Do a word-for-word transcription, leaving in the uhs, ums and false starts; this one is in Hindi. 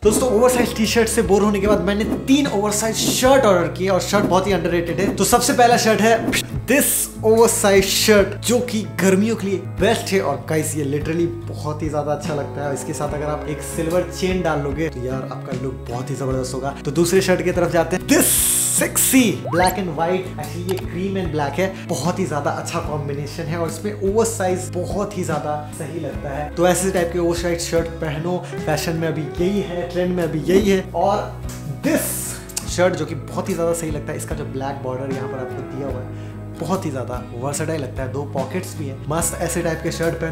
दोस्तों ओवरसाइज टी शर्ट से बोर होने के बाद मैंने तीन ओवरसाइज शर्ट ऑर्डर किए और शर्ट बहुत ही अंडररेटेड है। तो सबसे पहला शर्ट है दिस ओवरसाइज शर्ट जो कि गर्मियों के लिए बेस्ट है और गाइस ये लिटरली बहुत ही ज्यादा अच्छा लगता है। इसके साथ अगर आप एक सिल्वर चेन डाल लोगे तो यार आपका लुक बहुत ही जबरदस्त होगा। तो दूसरे शर्ट की तरफ जाते हैं। This sexy black and white, actually ये क्रीम एंड ब्लैक है, बहुत ही ज्यादा अच्छा कॉम्बिनेशन है और इसमें ओवरसाइज बहुत ही ज्यादा सही लगता है। तो ऐसे टाइप के ओवरसाइज शर्ट पहनो, फैशन में अभी यही है, ट्रेंड में अभी यही है। और दिस शर्ट जो कि बहुत ही ज्यादा सही लगता है, इसका जो ब्लैक बॉर्डर यहाँ पर आपको दिया हुआ है बहुत ही ज्यादा वर्सेटाइल लगता है, दो पॉकेट्स भी है, मस्त ऐसे टाइप के शर्ट पहनो।